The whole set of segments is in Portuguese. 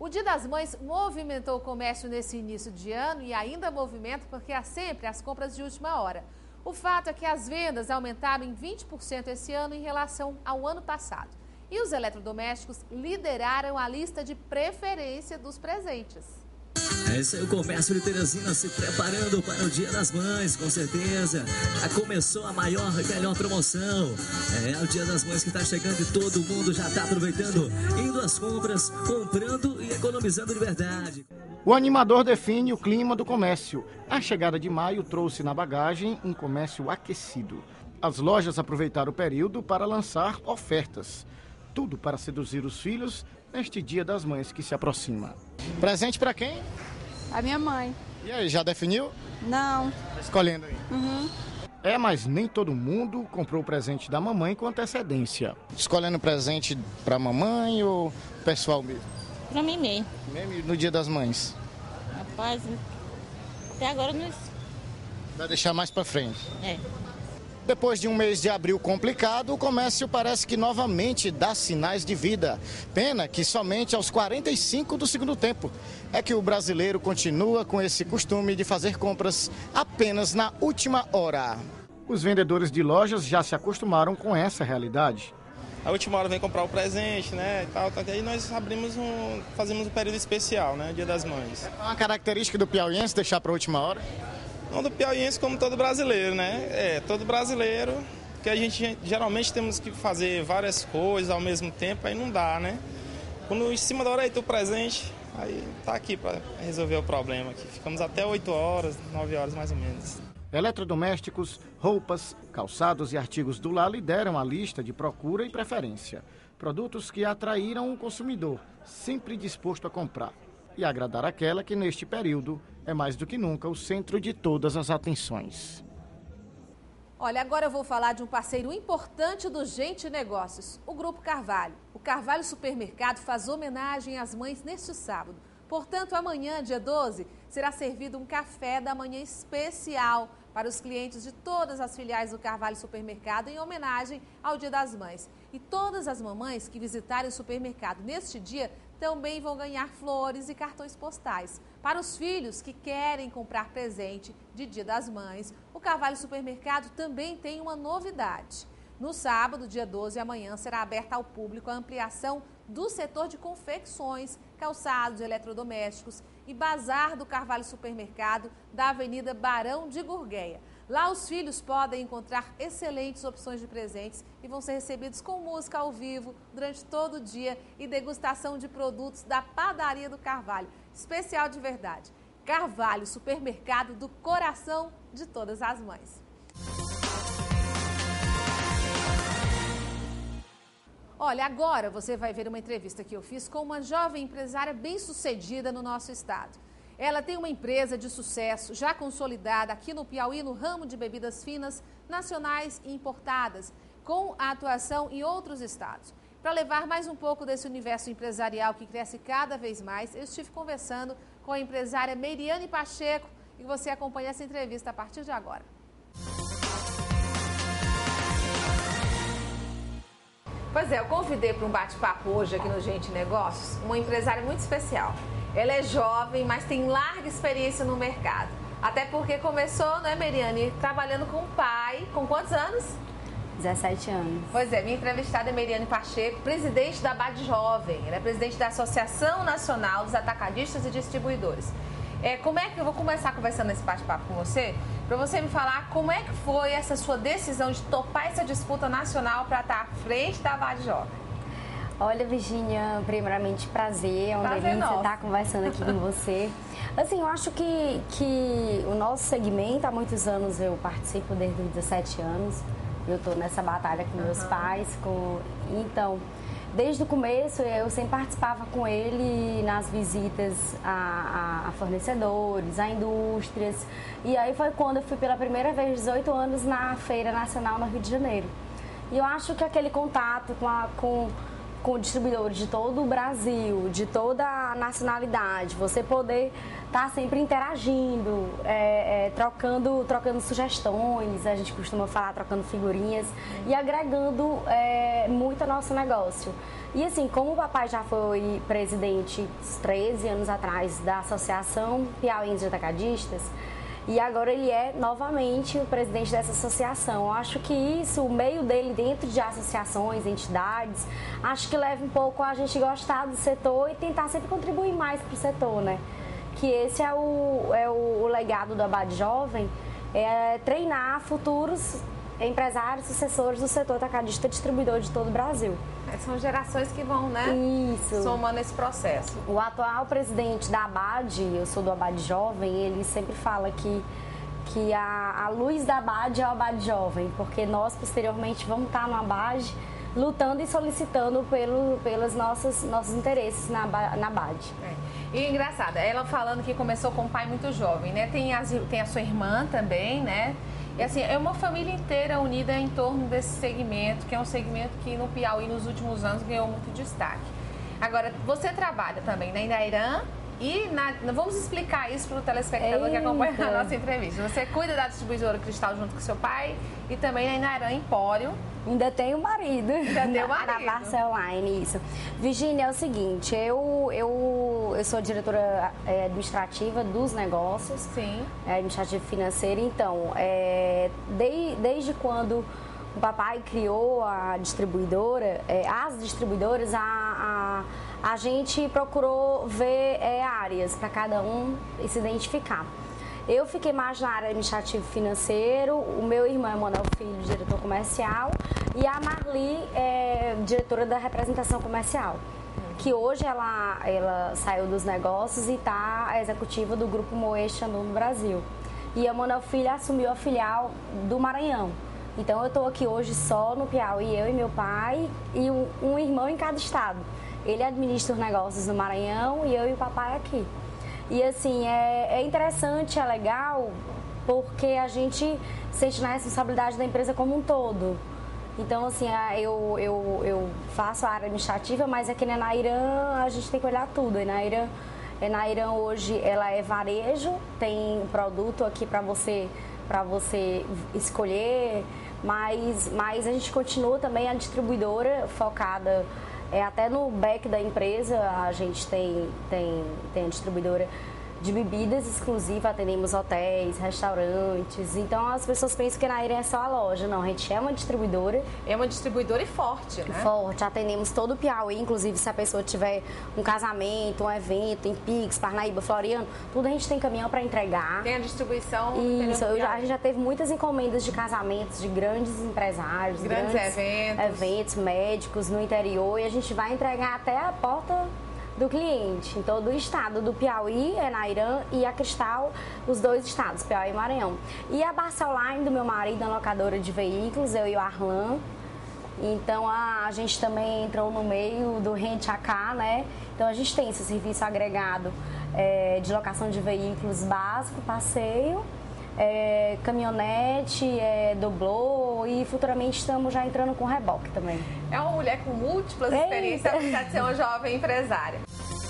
O Dia das Mães movimentou o comércio nesse início de ano e ainda movimenta porque há sempre as compras de última hora. O fato é que as vendas aumentaram em 20% esse ano em relação ao ano passado. E os eletrodomésticos lideraram a lista de preferência dos presentes. Esse é o comércio de Teresina se preparando para o Dia das Mães, com certeza. Já começou a maior e melhor promoção. É o Dia das Mães que está chegando e todo mundo já está aproveitando, indo às compras, comprando e economizando de verdade. O animador define o clima do comércio. A chegada de maio trouxe na bagagem um comércio aquecido. As lojas aproveitaram o período para lançar ofertas. Tudo para seduzir os filhos neste Dia das Mães que se aproxima. Presente para quem? A minha mãe. E aí, já definiu? Não. Tá escolhendo aí. Uhum. Mas nem todo mundo comprou o presente da mamãe com antecedência. Escolhendo presente para a mamãe ou pessoal mesmo? Para mim mesmo. Mesmo no Dia das Mães? Rapaz, até agora não... Vai deixar mais para frente? É. Depois de um mês de abril complicado, o comércio parece que novamente dá sinais de vida. Pena que somente aos 45 do segundo tempo é que o brasileiro continua com esse costume de fazer compras apenas na última hora. Os vendedores de lojas já se acostumaram com essa realidade. A última hora vem comprar o presente, né, e tal, aí nós fazemos um período especial, né, Dia das Mães. É uma característica do piauiense deixar para a última hora? Não do piauiense como todo brasileiro, né? Todo brasileiro, que a gente geralmente temos que fazer várias coisas ao mesmo tempo, aí não dá, né? Quando em cima da hora aí tem o presente, aí tá aqui para resolver o problema aqui. Ficamos até 8 horas, 9 horas mais ou menos. Eletrodomésticos, roupas, calçados e artigos do lar lideram a lista de procura e preferência. Produtos que atraíram o consumidor, sempre disposto a comprar e agradar aquela que neste período é mais do que nunca o centro de todas as atenções. Olha, agora eu vou falar de um parceiro importante do Gente Negócios, o Grupo Carvalho. O Carvalho Supermercado faz homenagem às mães neste sábado. Portanto, amanhã, dia 12, será servido um café da manhã especial para os clientes de todas as filiais do Carvalho Supermercado em homenagem ao Dia das Mães. E todas as mamães que visitarem o supermercado neste dia também vão ganhar flores e cartões postais. Para os filhos que querem comprar presente de Dia das Mães, o Carvalho Supermercado também tem uma novidade. No sábado, dia 12, amanhã, será aberta ao público a ampliação do setor de confecções, calçados, eletrodomésticos e bazar do Carvalho Supermercado da Avenida Barão de Gurgueia. Lá os filhos podem encontrar excelentes opções de presentes e vão ser recebidos com música ao vivo durante todo o dia e degustação de produtos da padaria do Carvalho. Especial de verdade. Carvalho, supermercado do coração de todas as mães. Olha, agora você vai ver uma entrevista que eu fiz com uma jovem empresária bem-sucedida no nosso estado. Ela tem uma empresa de sucesso já consolidada aqui no Piauí no ramo de bebidas finas, nacionais e importadas, com a atuação em outros estados. Para levar mais um pouco desse universo empresarial que cresce cada vez mais, eu estive conversando com a empresária Meiriane Pacheco e você acompanha essa entrevista a partir de agora. Pois é, eu convidei para um bate-papo hoje aqui no Gente Negócios uma empresária muito especial. Ela é jovem, mas tem larga experiência no mercado. Até porque começou, não é, Meiriane, trabalhando com o pai. Com quantos anos? 17 anos. Pois é, minha entrevistada é Meiriane Pacheco, presidente da BAD Jovem. Ela é presidente da Associação Nacional dos Atacadistas e Distribuidores. Como é que eu vou começar conversando esse bate-papo com você? Para você me falar como é que foi essa sua decisão de topar essa disputa nacional para estar à frente da BAD Jovem. Olha, Virgínia, primeiramente prazer, é uma delícia estar conversando aqui com você. Assim, eu acho que o nosso segmento, há muitos anos eu participo, desde os 17 anos, eu estou nessa batalha com meus pais, então, desde o começo eu sempre participava com ele nas visitas a fornecedores, a indústrias, e aí foi quando eu fui pela primeira vez, 18 anos, na Feira Nacional no Rio de Janeiro. E eu acho que aquele contato com com distribuidores de todo o Brasil, de toda a nacionalidade, você poder estar sempre interagindo, trocando sugestões, a gente costuma falar, trocando figurinhas e agregando muito ao nosso negócio. E assim, como o papai já foi presidente 13 anos atrás da Associação Piauiense de Atacadistas, e agora ele é novamente o presidente dessa associação. Eu acho que isso, o meio dele dentro de associações, entidades, acho que leva um pouco a gente gostar do setor e tentar sempre contribuir mais para o setor, né? Que esse é o legado do Abade Jovem, é treinar futuros empresários, sucessores do setor atacadista distribuidor de todo o Brasil. São gerações que vão, né? Isso. Somando esse processo. O atual presidente da Abade, eu sou do Abade Jovem, ele sempre fala que a luz da Abade é o Abade Jovem, porque nós posteriormente vamos estar no Abade lutando e solicitando pelos nossos interesses na Abade. E engraçado, ela falando que começou com um pai muito jovem, né? Tem a sua irmã também, né? E assim, é uma família inteira unida em torno desse segmento, que é um segmento que no Piauí nos últimos anos ganhou muito destaque. Agora, você trabalha também na Inairã e vamos explicar isso para o telespectador que acompanha a nossa entrevista. Você cuida da distribuidora Cristal junto com seu pai e também na Inairã Empório. Ainda tenho marido. Na Barça Online, isso. Virgínia, é o seguinte, eu sou diretora administrativa dos negócios. Sim. Administrativa financeira, então, desde quando o papai criou a distribuidora, as distribuidoras, a gente procurou ver áreas para cada um e se identificar. Eu fiquei mais na área administrativa e financeiro, o meu irmão Emanuel Filho, diretor comercial, e a Marli, diretora da representação comercial, que hoje ela saiu dos negócios e está executiva do Grupo Moesha no Brasil. E a Emanuel Filho assumiu a filial do Maranhão. Então eu estou aqui hoje só no Piauí, eu e meu pai, e um irmão em cada estado. Ele administra os negócios no Maranhão e eu e o papai aqui. E assim, é interessante, é legal, porque a gente sente na responsabilidade da empresa como um todo. Então, assim, eu faço a área administrativa, mas aqui na Inairã a gente tem que olhar tudo. A Inairã hoje ela é varejo, tem um produto aqui para você escolher, mas a gente continua também a distribuidora focada até no back da empresa. A gente tem a distribuidora de bebidas exclusiva, atendemos hotéis, restaurantes. Então as pessoas pensam que a Inairã é só a loja. Não, a gente é uma distribuidora. É uma distribuidora e forte, né? Forte, atendemos todo o Piauí, inclusive se a pessoa tiver um casamento, um evento em Pix, Parnaíba, Floriano, tudo a gente tem caminhão para entregar. Tem a distribuição. Isso, a gente já teve muitas encomendas de casamentos de grandes empresários, grandes eventos médicos no interior, e a gente vai entregar até a porta do cliente, em todo o estado do Piauí, Inairã e a Cristal, os dois estados, Piauí e Maranhão. E a Barça Online do meu marido, a locadora de veículos, eu e o Arlan. Então a gente também entrou no meio do Rente AK, né? Então a gente tem esse serviço agregado de locação de veículos básico, passeio, caminhonete, doblô, e futuramente estamos já entrando com reboque também. É uma mulher com múltiplas experiências, apesar de ser uma jovem empresária.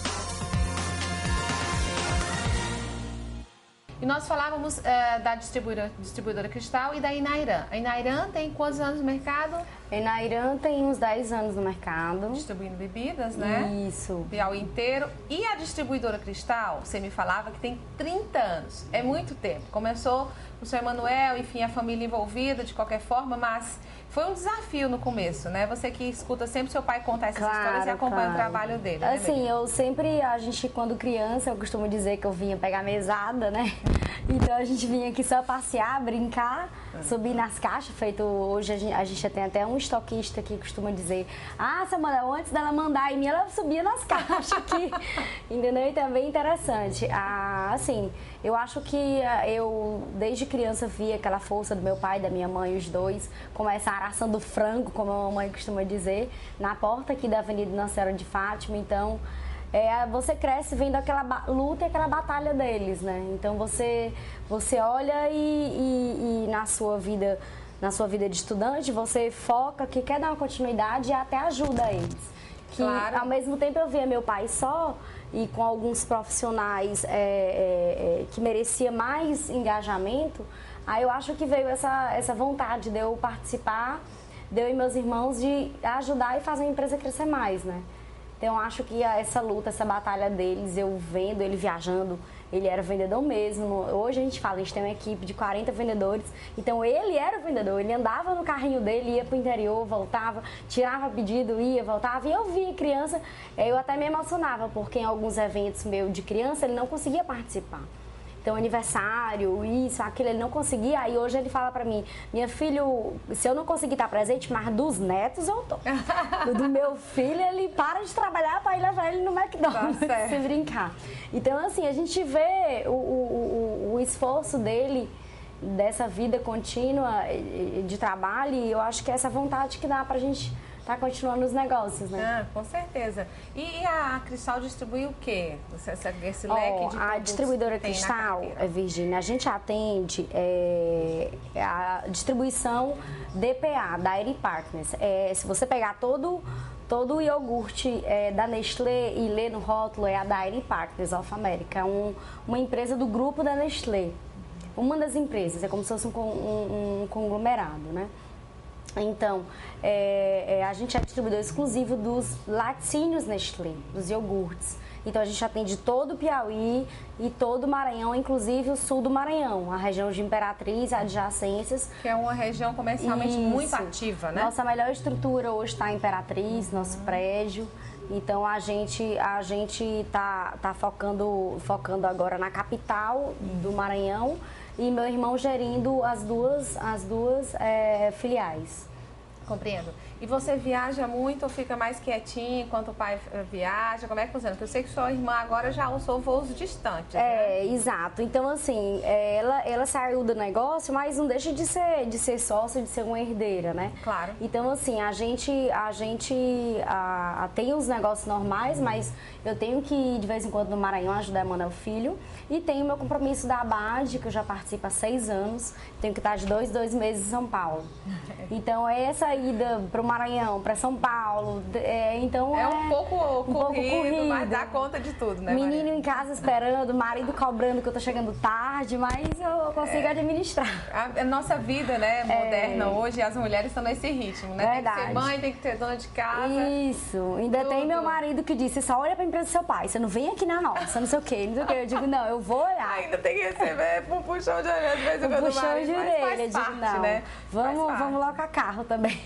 E nós falávamos da distribuidora Cristal e da Inairã. A Inairã tem quantos anos no mercado? A Inairã tem uns 10 anos no mercado. Distribuindo bebidas, né? Isso. Piauí inteiro. E a distribuidora Cristal, você me falava que tem 30 anos. É muito tempo. Começou o seu Emanuel, enfim, a família envolvida de qualquer forma, mas foi um desafio no começo, né? Você que escuta sempre seu pai contar essas histórias e acompanha o trabalho dele, né? Assim, a gente quando criança, eu costumo dizer que eu vinha pegar mesada, né? Então a gente vinha aqui só passear, brincar, subir nas caixas, feito hoje a gente já tem até um estoquista que costuma dizer: ah, Samara, antes dela mandar em mim, ela subia nas caixas aqui, entendeu? Então é bem interessante. Assim, eu acho que eu desde criança vi aquela força do meu pai e da minha mãe, os dois começaram assando frango, como a mamãe costuma dizer, na porta aqui da Avenida Nossa Senhora de Fátima. Então você cresce vendo aquela luta e aquela batalha deles, né? Então você olha e na sua vida de estudante, você foca que quer dar uma continuidade e até ajuda eles. que ao mesmo tempo eu via meu pai só e com alguns profissionais que merecia mais engajamento, aí eu acho que veio essa vontade de eu participar, de eu e meus irmãos, de ajudar e fazer a empresa crescer mais, né? Então eu acho que essa luta, essa batalha deles, eu vendo ele viajando, ele era vendedor mesmo. Hoje a gente fala, a gente tem uma equipe de 40 vendedores. Então ele era o vendedor, ele andava no carrinho dele, ia pro interior, voltava, tirava pedido, ia, voltava. E eu via criança, eu até me emocionava, porque em alguns eventos meus de criança ele não conseguia participar. Então, aniversário, isso, aquilo, ele não conseguia. Aí hoje ele fala pra mim, minha filha, se eu não conseguir estar presente, mas dos netos eu tô. Do meu filho, ele para de trabalhar pra ir levar ele no McDonald's, se brincar. Então, assim, a gente vê o esforço dele, dessa vida contínua de trabalho, e eu acho que é essa vontade que dá pra gente tá continuando os negócios, né? Com certeza. E a Cristal distribui o quê? Esse leque de a distribuidora Cristal, Virgínia, a gente atende a distribuição DPA, Dairy Partners. Se você pegar todo o iogurte da Nestlé e ler no rótulo, é a Dairy Partners of America, uma empresa do grupo da Nestlé. Uma das empresas, é como se fosse um conglomerado, né? Então, a gente é distribuidor exclusivo dos laticínios Nestlé, dos iogurtes. Então, a gente atende todo o Piauí e todo o Maranhão, inclusive o sul do Maranhão, a região de Imperatriz, adjacências. Que é uma região comercialmente muito ativa, né? Nossa melhor estrutura hoje está em Imperatriz, nosso prédio. Então, a gente tá focando agora na capital do Maranhão e meu irmão gerindo as duas filiais. Compreendo. E você viaja muito ou fica mais quietinho enquanto o pai viaja? Como é que funciona? Porque eu sei que sua irmã agora já usou voos distantes, né? Exato. Então, assim, ela saiu do negócio, mas não deixa de ser sócia, de ser uma herdeira, né? Claro. Então, assim, a gente tem os negócios normais, mas eu tenho que ir de vez em quando no Maranhão ajudar a Manuel Filho. E tenho o meu compromisso da ABAD, que eu já participo há 6 anos. Tenho que estar de 2 meses em São Paulo. Então, essa ida para o Maranhão, para São Paulo, então é um pouco corrido, mas dá conta de tudo, né, Menino Maria? em casa esperando, marido cobrando que eu tô chegando tarde, mas eu consigo administrar. A nossa vida, né, moderna hoje, as mulheres estão nesse ritmo, né? Verdade. Tem que ser mãe, tem que ser dona de casa. Isso. Ainda tem meu marido que disse, só olha pra empresa do seu pai, você não vem aqui na nossa, não sei o quê, não sei o quê. Eu digo, não, eu vou olhar. Ainda tem que receber um puxão de orelha, às vezes eu puxão de orelha, faz parte, não. Né? Vamos locar carro também.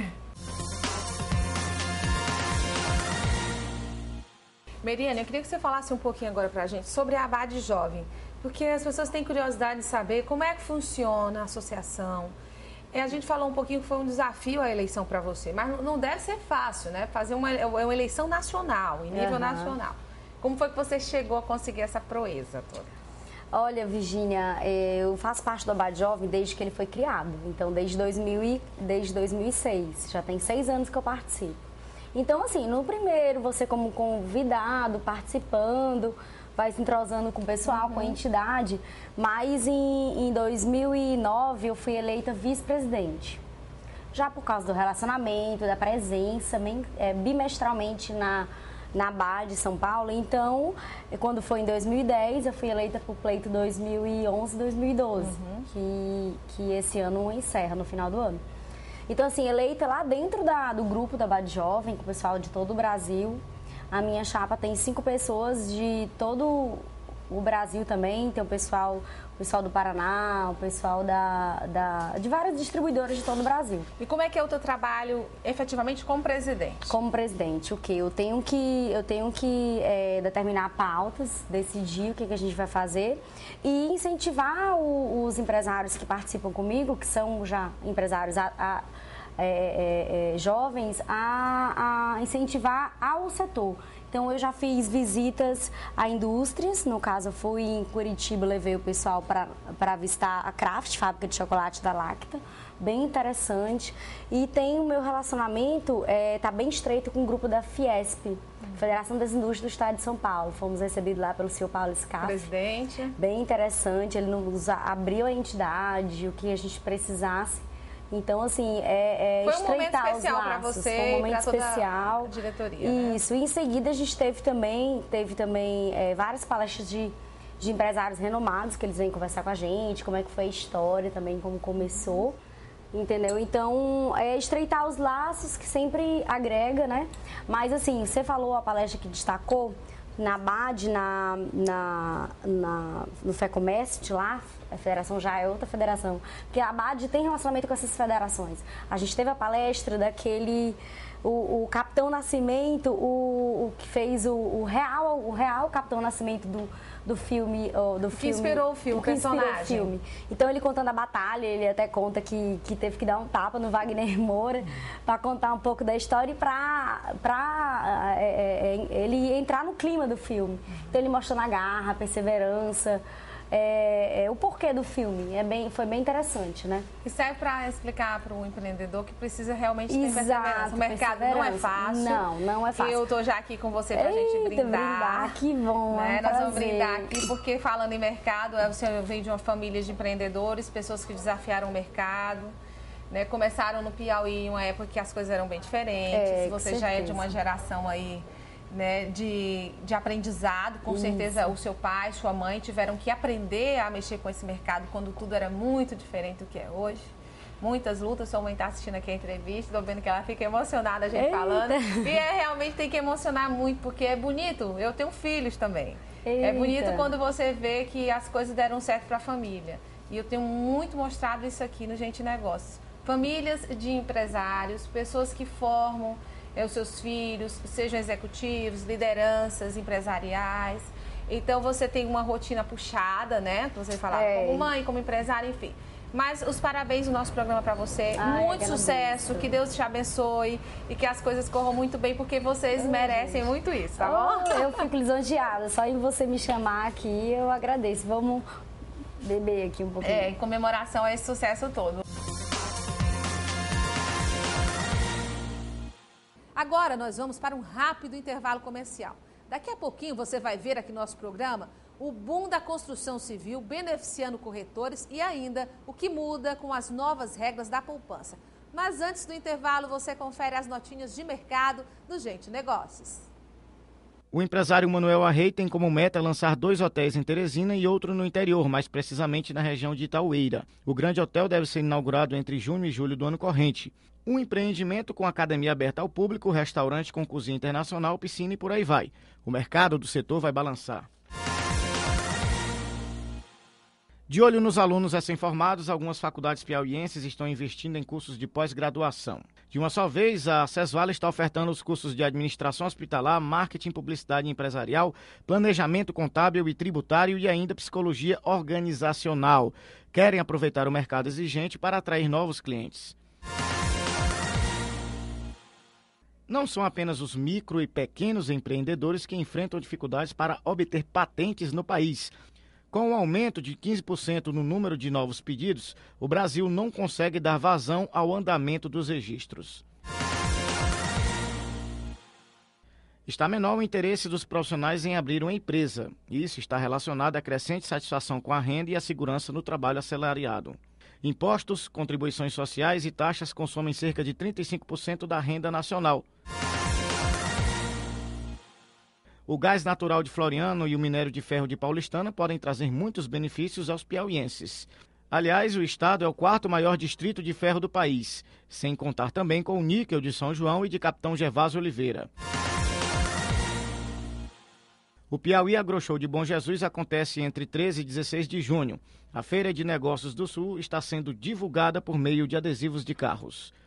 Meriane, eu queria que você falasse um pouquinho agora pra gente sobre a ABAD Jovem, porque as pessoas têm curiosidade de saber como é que funciona a associação. A gente falou um pouquinho que foi um desafio a eleição para você, mas não deve ser fácil, né? Fazer uma eleição nacional, em nível nacional. Como foi que você chegou a conseguir essa proeza toda? Olha, Virgínia, eu faço parte do ABAD Jovem desde que ele foi criado, então desde 2006, já tem 6 anos que eu participo. Então, assim, no primeiro, você como convidado, participando, vai se entrosando com o pessoal, com a entidade, mas em 2009 eu fui eleita vice-presidente. Já por causa do relacionamento, da presença, bimestralmente na ABAD de São Paulo. Então, quando foi em 2010, eu fui eleita para o pleito 2011-2012, que esse ano encerra, no final do ano. Então, assim, eleita lá dentro do grupo da ABAD Jovem, com o pessoal de todo o Brasil. A minha chapa tem 5 pessoas de todo o Brasil também. Tem o pessoal do Paraná, o pessoal de várias distribuidoras de todo o Brasil. E como é que é o teu trabalho efetivamente como presidente? Como presidente, o quê? Eu tenho que determinar pautas, decidir o que a gente vai fazer e incentivar os empresários que participam comigo, que são já empresários jovens, a incentivar ao setor. Então, eu já fiz visitas a indústrias, no caso, eu fui em Curitiba, levei o pessoal para avistar a Kraft, fábrica de chocolate da Lacta, bem interessante. E tem o meu relacionamento, tá bem estreito com o grupo da Fiesp, Federação das Indústrias do Estado de São Paulo. Fomos recebidos lá pelo senhor Paulo Scaff. Presidente. Bem interessante, ele nos abriu a entidade, o que a gente precisasse. Então, assim, foi um momento estreitar especial para laços. você, foi um momento toda especial. A diretoria. Isso. Né? E em seguida a gente teve também várias palestras de empresários renomados que eles vêm conversar com a gente, como é que foi a história também, como começou. Entendeu? Então, estreitar os laços, que sempre agrega, né? Mas, assim, você falou a palestra que destacou, na BAD, no FEComércio lá, a federação já é outra federação, porque a BAD tem relacionamento com essas federações. A gente teve a palestra daquele, o Capitão Nascimento, o que fez o real Capitão Nascimento do filme. Que inspirou o filme, o personagem. Então, ele contando a batalha, ele até conta que teve que dar um tapa no Wagner Moura para contar um pouco da história e para ele entrar no clima do filme. Então, ele mostrando a garra, a perseverança, o porquê do filme. Foi bem interessante, né? E serve para explicar para o empreendedor que precisa realmente ter perseverança. O mercado não é fácil. Não é fácil. Eu estou já aqui com você para a gente brindar. Que bom, né? Nós vamos brindar aqui porque, falando em mercado, você veio de uma família de empreendedores, pessoas que desafiaram o mercado. Né? Começaram no Piauí em uma época que as coisas eram bem diferentes. Você já é de uma geração aí, né, de aprendizado, com certeza o seu pai, sua mãe tiveram que aprender a mexer com esse mercado quando tudo era muito diferente do que é hoje. Muitas lutas, sua mãe está assistindo aqui a entrevista, estou vendo que ela fica emocionada a gente falando. E realmente tem que emocionar muito, porque é bonito, eu tenho filhos também. É bonito quando você vê que as coisas deram certo para a família. E eu tenho muito mostrado isso aqui no Gente Negócios. Famílias de empresários, pessoas que formam os seus filhos, sejam executivos, lideranças empresariais. Então, você tem uma rotina puxada, né? Você falar como mãe, como empresária, enfim. Mas os parabéns do nosso programa para você. Muito sucesso, que Deus te abençoe e que as coisas corram muito bem, porque vocês merecem muito isso, tá bom? Eu fico lisonjeada. Só em você me chamar aqui, eu agradeço. Vamos beber aqui um pouquinho. Em comemoração a esse sucesso todo. Agora nós vamos para um rápido intervalo comercial. Daqui a pouquinho você vai ver aqui no nosso programa o boom da construção civil beneficiando corretores e ainda o que muda com as novas regras da poupança. Mas antes do intervalo você confere as notinhas de mercado do Gente Negócios. O empresário Manuel Arrei tem como meta lançar 2 hotéis em Teresina e outro no interior, mais precisamente na região de Itaueira. O grande hotel deve ser inaugurado entre junho e julho do ano corrente. Um empreendimento com academia aberta ao público, restaurante com cozinha internacional, piscina e por aí vai. O mercado do setor vai balançar. De olho nos alunos recém-formados, algumas faculdades piauienses estão investindo em cursos de pós-graduação. De uma só vez, a Cesval está ofertando os cursos de administração hospitalar, marketing, publicidade empresarial, planejamento contábil e tributário e ainda psicologia organizacional. Querem aproveitar o mercado exigente para atrair novos clientes. Não são apenas os micro e pequenos empreendedores que enfrentam dificuldades para obter patentes no país. Com o aumento de 15% no número de novos pedidos, o Brasil não consegue dar vazão ao andamento dos registros. Está menor o interesse dos profissionais em abrir uma empresa. Isso está relacionado à crescente satisfação com a renda e a segurança no trabalho assalariado. Impostos, contribuições sociais e taxas consomem cerca de 35% da renda nacional. O gás natural de Floriano e o minério de ferro de Paulistana podem trazer muitos benefícios aos piauienses. Aliás, o estado é o 4º maior distrito de ferro do país, sem contar também com o níquel de São João e de Capitão Gervásio Oliveira. O Piauí Agroshow de Bom Jesus acontece entre 13 e 16 de junho. A Feira de Negócios do Sul está sendo divulgada por meio de adesivos de carros.